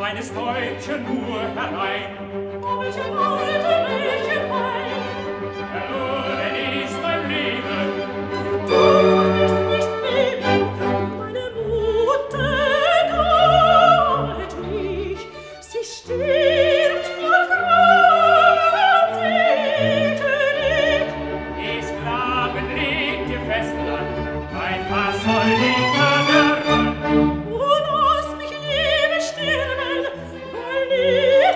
kleines Täubchen nur herein. Welche Leute, welche Wein? Verloren ist mein Leben. Du wirst nicht leben. Meine Mutter dauert mich. Sie stirbt vor Grauen Sittelig. Die Sklaven legt ihr Festland, mein Pass soll nicht verderben. Oh, lass mich lieber sterben, weil ich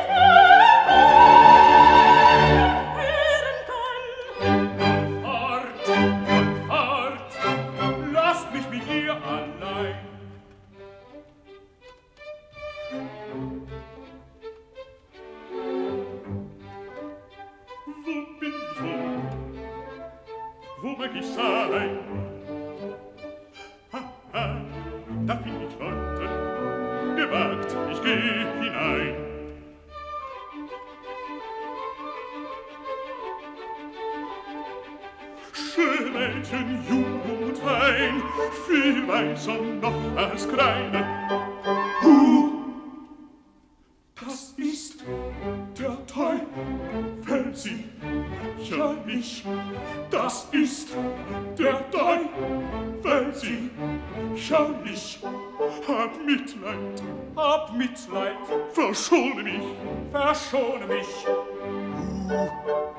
hören kann. Fort, fort, lasst mich mit ihr allein. Wo bin ich wohl? Wo mag ich sein? Ha, ha, da find ich Leute, gewagt, ich geh hinein. Schöne Mädchen, jung und fein, viel weißer noch als Kreide. Das ist der Teufel, ja ich, das ist der Teufel, ja ich. Hab Mitleid, verschone mich, verschone mich.